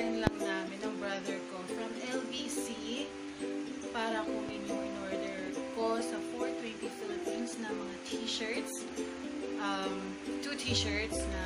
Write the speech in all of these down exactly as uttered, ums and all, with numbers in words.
in lang namin ng brother ko from L B C para kunin yung in-order ko sa four twenty Philippines na mga t-shirts. Um, two t-shirts na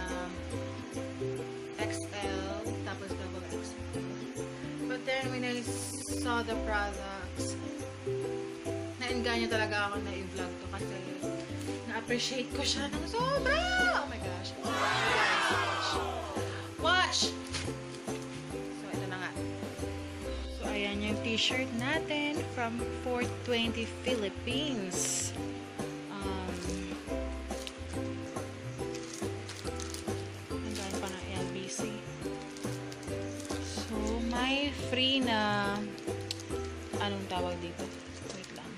X L, tapos double X L. But then, when I saw the products, na-engganyo talaga ako na i-vlog to kasi na-appreciate ko siya ng sobra! Oh my gosh! Watch! Watch! So, ito na nga. So, ayan yung t-shirt natin from four twenty Philippines. Um, engganyo pa ng L B C. So, may free na anong tawag dito? Wait lang.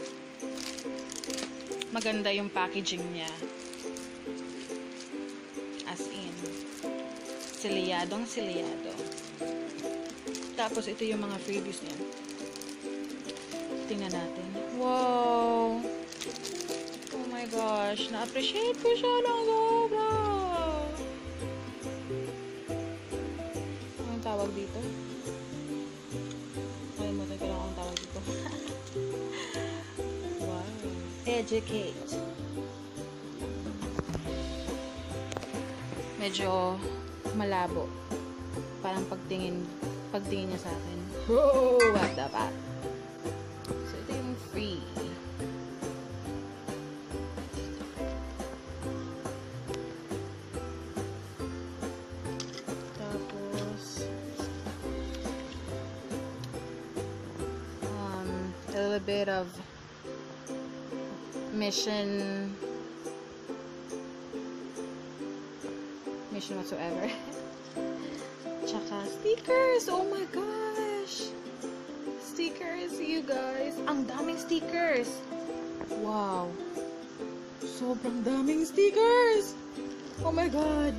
Maganda yung packaging niya. As in, siliyadong siliyado. Tapos, ito yung mga freebies niya. Tingnan natin. Wow! Oh my gosh! Na-appreciate ko siya lang sobra! Anong tawag dito? Kalimutan ko lang ang tawag dito. Wow! Educate. Medyo malabo. Parang pagtingin pagtingin niya sa akin. Whoa! What the fuck? So, ito yung free. Tapos, um, a little bit of mission mission whatsoever. Tsaka stickers! Oh my gosh! Stickers, you guys! Ang daming stickers! Wow! Sobrang daming stickers! Oh my god!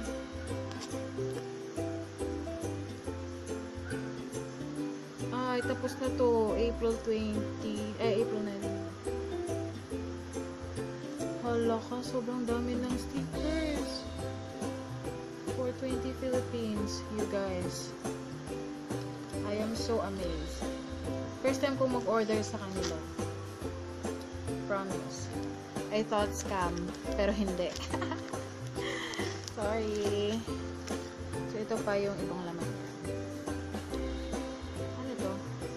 Ay, tapos na to. April twentieth. Eh, April nineteenth. Hala ka, sobrang dami ng stickers. four twenty Philippines, you guys. I am so amazed. First time ko mag-order sa kanila. Promise. I thought scam, pero hindi. Sorry. So, ito pa yung ibang laman. Ano to?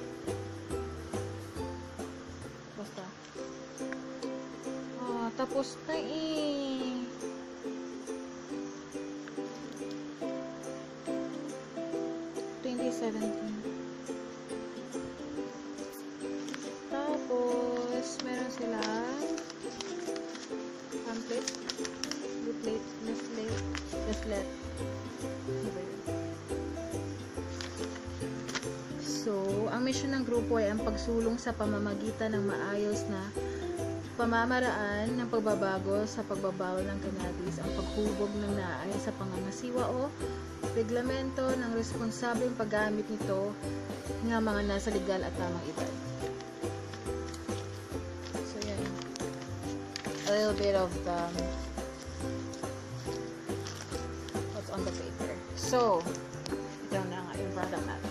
Basta. Ah, tapos na eh. twenty seventeen. Tapos, meron silang pamphlet, booklet, leaflet, leaflet. So, ang mission ng grupo ay ang pagsulong sa pamamagitan ng maayos na pamamaraan ng pagbabago sa pagbabawal ng cannabis, ang paghubog ng naay sa pangangasiwa o reglamento ng responsableng paggamit nito ng mga nasa legal at tamang edad. So, yan. A little bit of the what's on the paper. So, ito na nga yung product natin.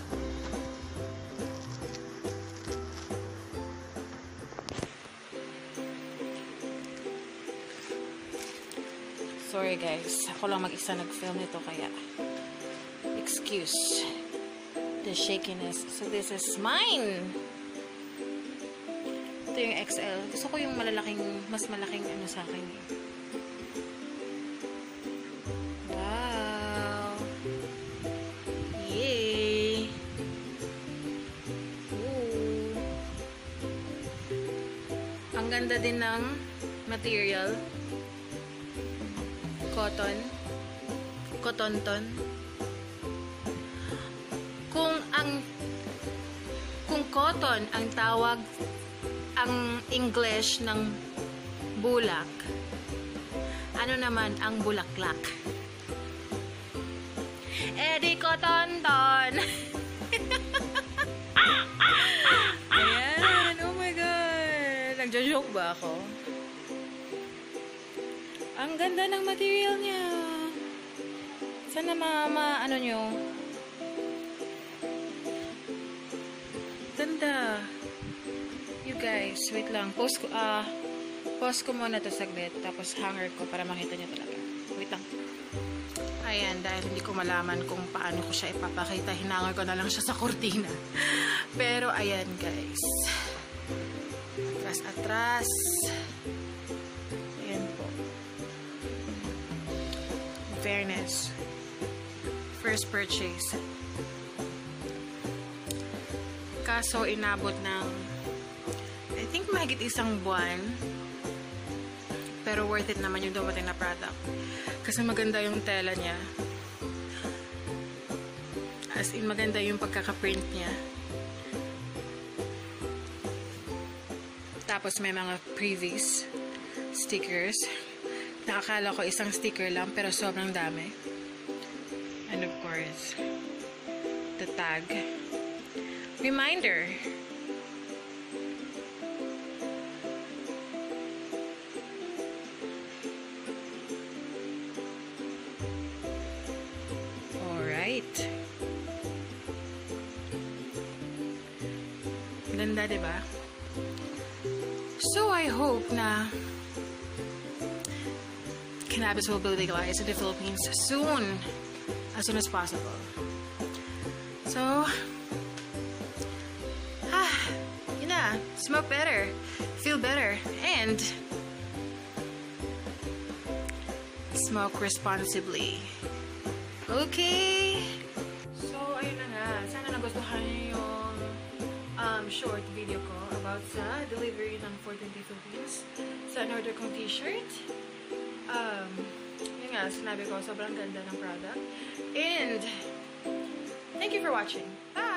Sorry guys, ako lang mag-isa nag-film nito kaya excuse the shakiness. So this is mine. Ito yung X L. Gusto ko yung malalaking, mas malaking ano sa akin. Wow. Yay. Ooh. Ang ganda din ng material. Cotton. Cotton-ton. Kung ang kung cotton ang tawag, ang English ng bulak, ano naman ang bulaklak? Edi cotton-ton. Ayan. Oh my God. Nagjo-joke ba ako? Ang ganda ng material niya. Sana ma, ma ano nyo, ganda. You guys, wait lang. Post ko, ah, uh, post ko muna to saglit. Tapos hanger ko para makita niyo talaga. Wait lang. Ayan, dahil hindi ko malaman kung paano ko siya ipapakita, hinangar ko na lang siya sa kurtina. Pero, ayan guys. Atras, atras. Ayan po. Fairness. First purchase. Kaso, inabot ng I think mahigit isang buwan. Pero worth it naman yung dumating na product. Kasi maganda yung tela niya. As in, maganda yung pagkaka-print niya. Tapos may mga previous stickers. Nakakala ko isang sticker lang, pero sobrang dami. And of course, the tag. Reminder. Ganda, diba? So, I hope na cannabis will be legalized in the Philippines soon. As soon as possible. So, ah, yun na. Smoke better. Feel better. And smoke responsibly. Okay? So, ayun na nga. Sana nagustuhan niyo yung um, short video ko about sa delivery ng four twenty Philippines sa in-order kong t-shirt. Um, yun nga, sinabi ko, sobrang ganda ng product. And, thank you for watching. Bye!